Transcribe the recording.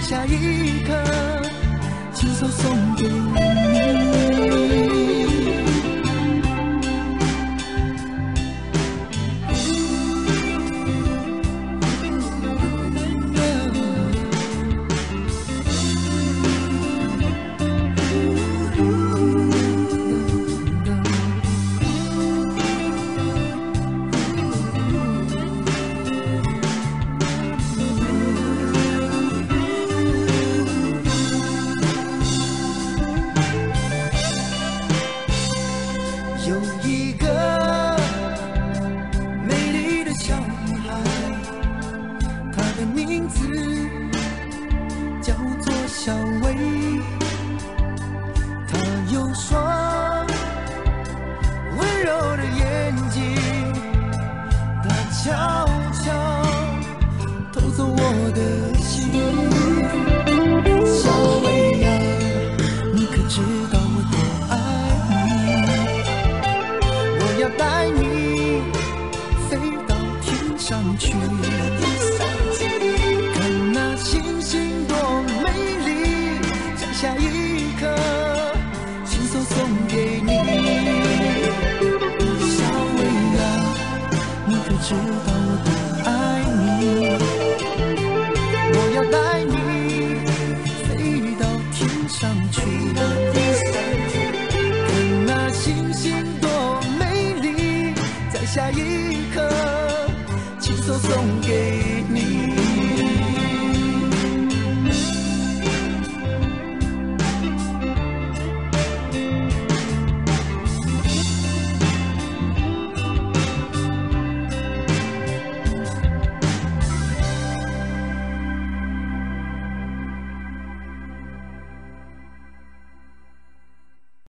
下一刻，亲手送给你。有一个美丽的小女孩，她的名字叫做小薇。她有双温柔的眼睛，她悄悄偷走我的心。小薇呀，你可知道我多爱你？要带你飞到天上去，看那星星多美丽，在下一刻亲手送给你。小薇啊，你可知道我多爱你？我要带你飞到天上去，看那星星多美丽，在下一刻亲手送给